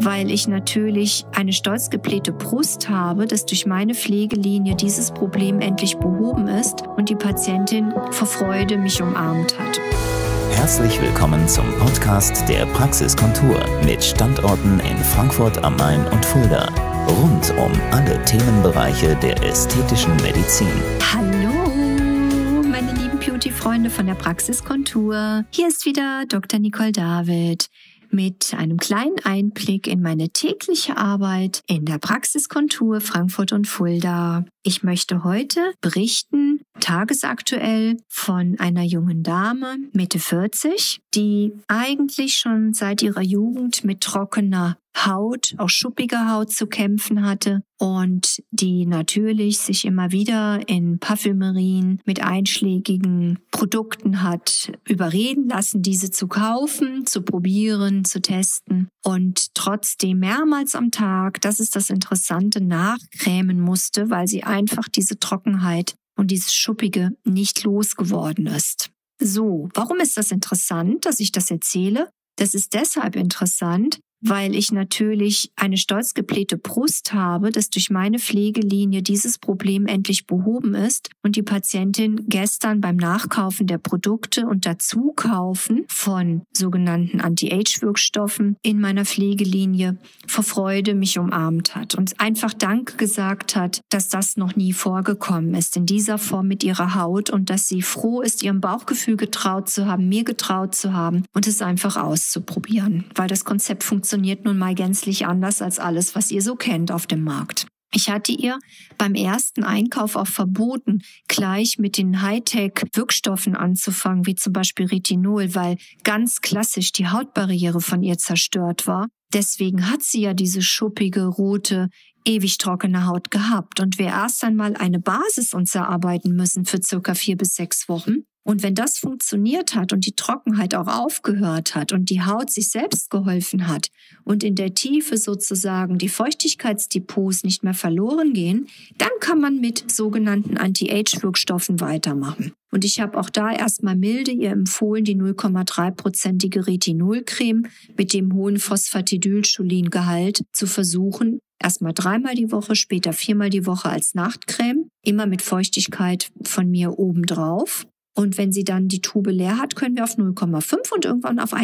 weil ich natürlich eine stolz geblähte Brust habe, dass durch meine Pflegelinie dieses Problem endlich behoben ist und die Patientin vor Freude mich umarmt hat. Herzlich willkommen zum Podcast der Praxiskontur mit Standorten in Frankfurt am Main und Fulda. Rund um alle Themenbereiche der ästhetischen Medizin. Hallo, meine lieben Beauty-Freunde von der Praxiskontur. Hier ist wieder Dr. Nicole David mit einem kleinen Einblick in meine tägliche Arbeit in der Praxiskontur Frankfurt und Fulda. Ich möchte heute berichten, tagesaktuell, von einer jungen Dame, Mitte 40, die eigentlich schon seit ihrer Jugend mit trockener Haut, auch schuppiger Haut zu kämpfen hatte und die natürlich sich immer wieder in Parfümerien mit einschlägigen Produkten hat überreden lassen, diese zu kaufen, zu probieren, zu testen und trotzdem mehrmals am Tag, das ist das Interessante, nachcremen musste, weil sie einfach diese Trockenheit und dieses Schuppige nicht losgeworden ist. So, warum ist das interessant, dass ich das erzähle? Das ist deshalb interessant, weil ich natürlich eine stolz geblähte Brust habe, dass durch meine Pflegelinie dieses Problem endlich behoben ist und die Patientin gestern beim Nachkaufen der Produkte und Dazukaufen von sogenannten Anti-Age-Wirkstoffen in meiner Pflegelinie vor Freude mich umarmt hat und einfach Danke gesagt hat, dass das noch nie vorgekommen ist in dieser Form mit ihrer Haut und dass sie froh ist, ihrem Bauchgefühl getraut zu haben, mir getraut zu haben und es einfach auszuprobieren, weil das Konzept funktioniert nun mal gänzlich anders als alles, was ihr so kennt auf dem Markt. Ich hatte ihr beim ersten Einkauf auch verboten, gleich mit den Hightech-Wirkstoffen anzufangen, wie zum Beispiel Retinol, weil ganz klassisch die Hautbarriere von ihr zerstört war. Deswegen hat sie ja diese schuppige, rote, ewig trockene Haut gehabt und wir erst einmal eine Basis uns erarbeiten müssen für circa 4 bis 6 Wochen. Und wenn das funktioniert hat und die Trockenheit auch aufgehört hat und die Haut sich selbst geholfen hat und in der Tiefe sozusagen die Feuchtigkeitsdepots nicht mehr verloren gehen, dann kann man mit sogenannten Anti-Age-Wirkstoffen weitermachen. Und ich habe auch da erstmal milde ihr empfohlen, die 0,3%ige Retinolcreme mit dem hohen Phosphatidylcholin-Gehalt zu versuchen. Erstmal 3-mal die Woche, später 4-mal die Woche als Nachtcreme, immer mit Feuchtigkeit von mir obendrauf. Und wenn sie dann die Tube leer hat, können wir auf 0,5 und irgendwann auf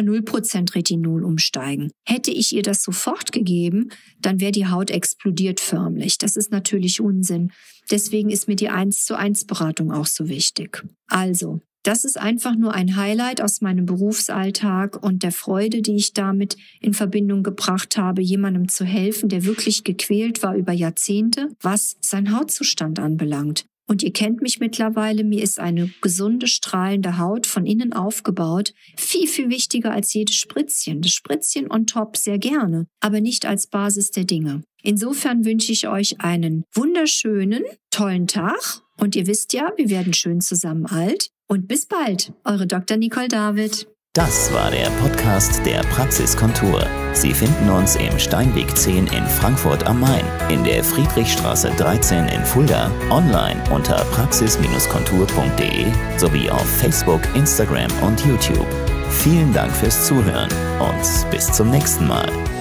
1,0% Retinol umsteigen. Hätte ich ihr das sofort gegeben, dann wäre die Haut explodiert förmlich. Das ist natürlich Unsinn. Deswegen ist mir die 1:1 Beratung auch so wichtig. Also, das ist einfach nur ein Highlight aus meinem Berufsalltag und der Freude, die ich damit in Verbindung gebracht habe, jemandem zu helfen, der wirklich gequält war über Jahrzehnte, was seinen Hautzustand anbelangt. Und ihr kennt mich mittlerweile, mir ist eine gesunde, strahlende Haut von innen aufgebaut viel, viel wichtiger als jedes Spritzchen. Das Spritzchen on top sehr gerne, aber nicht als Basis der Dinge. Insofern wünsche ich euch einen wunderschönen, tollen Tag. Und ihr wisst ja, wir werden schön zusammen alt. Und bis bald, eure Dr. Nicole David. Das war der Podcast der Praxiskontur. Sie finden uns im Steinweg 10 in Frankfurt am Main, in der Friedrichstraße 13 in Fulda, online unter praxis-kontur.de sowie auf Facebook, Instagram und YouTube. Vielen Dank fürs Zuhören und bis zum nächsten Mal.